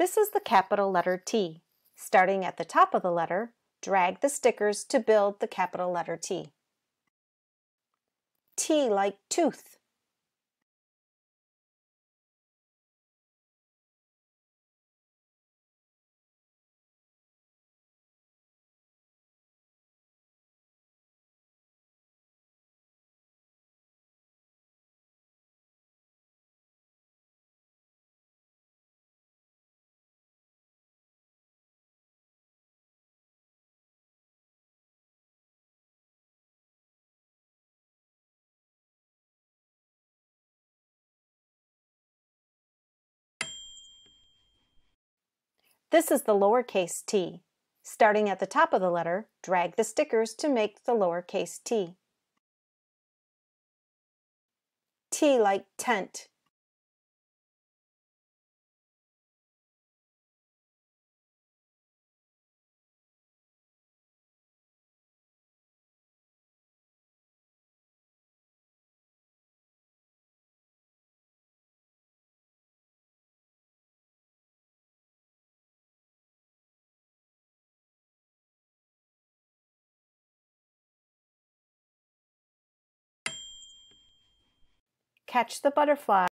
This is the capital letter T. Starting at the top of the letter, drag the stickers to build the capital letter T. T like tooth. This is the lowercase t. Starting at the top of the letter, drag the stickers to make the lowercase t. T like tent. Catch the butterfly.